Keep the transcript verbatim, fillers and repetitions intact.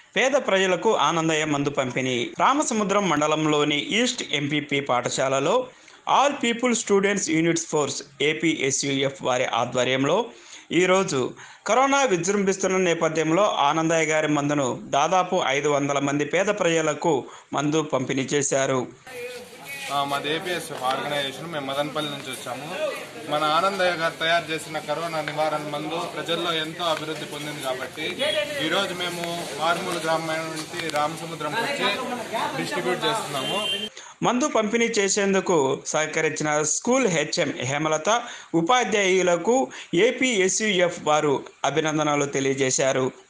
పేద ప్రజలకు ఆనందయ్య మందు పంపిణీ. రామసముద్రం మండలంలోని ఈస్ట్ ఎంపీపీ పాఠశాలలో all people students units force APSUF వారి ఆధ్వర్యంలో ఈరోజు కరోనా విజృంభిస్తున్న నేపథ్యంలో ఆనందయ్య గారి మందును దాదాపు ఐదు వందల మంది పేద ప్రజలకు మందు పంపిణీ చేశారు. మాది ఏపీఎస్ ఆర్గనైజేషన్. మేము మదనపల్లి నుంచి వచ్చాము. మన ఆనందయ్య గారు తయారు చేసిన కరోనా నివారణ మందు ప్రజల్లో ఎంతో అభివృద్ధి పొందింది కాబట్టి ఈరోజు మేము మారుమూల గ్రామం నుంచి రామసముద్రంకి వచ్చి డిస్ట్రిబ్యూట్ చేస్తున్నాము. మందు పంపిణీ చేసేందుకు సహకరించిన స్కూల్ హెచ్ఎం హేమలత, ఉపాధ్యాయులకు ఏపీఎస్యూఎఫ్ వారు అభినందనలు తెలియజేశారు.